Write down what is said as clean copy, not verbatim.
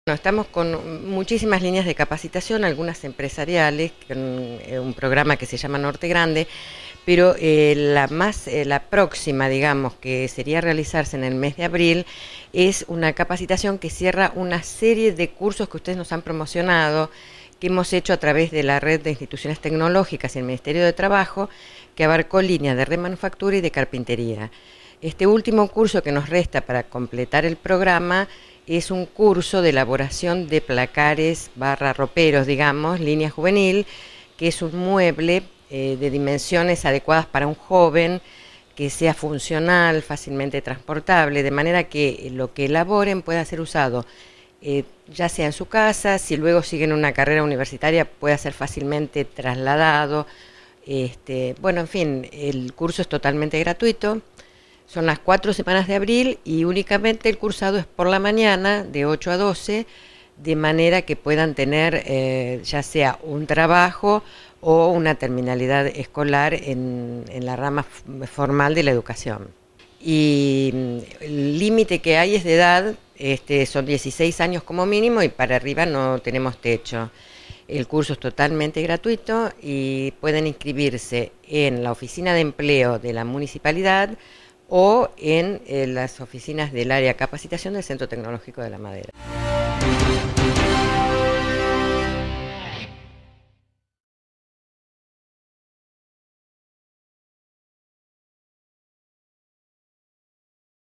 Bueno, estamos con muchísimas líneas de capacitación, algunas empresariales, con un programa que se llama Norte Grande, pero la próxima, digamos, que sería realizarse en el mes de abril, es una capacitación que cierra una serie de cursos que ustedes nos han promocionado, que hemos hecho a través de la red de instituciones tecnológicas y el Ministerio de Trabajo, que abarcó líneas de remanufactura y de carpintería. Este último curso que nos resta para completar el programa es un curso de elaboración de placares barra roperos, digamos, línea juvenil, que es un mueble de dimensiones adecuadas para un joven, que sea funcional, fácilmente transportable, de manera que lo que elaboren pueda ser usado ya sea en su casa, si luego siguen una carrera universitaria pueda ser fácilmente trasladado. Bueno, en fin, el curso es totalmente gratuito. Son las 4 semanas de abril y únicamente el cursado es por la mañana, de 8 a 12, de manera que puedan tener ya sea un trabajo o una terminalidad escolar en la rama formal de la educación. Y el límite que hay es de edad, son 16 años como mínimo y para arriba no tenemos techo. El curso es totalmente gratuito y pueden inscribirse en la oficina de empleo de la municipalidad o en las oficinas del área de capacitación del Centro Tecnológico de la Madera.